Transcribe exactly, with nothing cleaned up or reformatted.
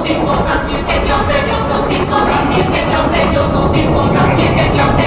定我让你天要这有够定我让你天要这有够定我让你天要这